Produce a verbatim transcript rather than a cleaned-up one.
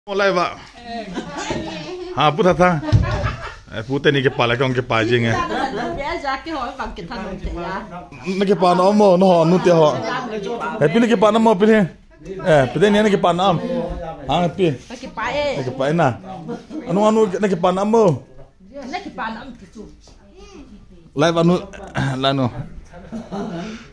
Mulai pak. Ha putar ta. Putar ni kepala kau Gangpijang eh. Ni kepala nama, noh Nute ho. Eh pilih kepala nama pilih. Eh pilih ni ni kepala nama. Ha pilih. Kepala. Kepala na. Anu anu ni kepala nama. Ni kepala nama tu. Live anu, lanu.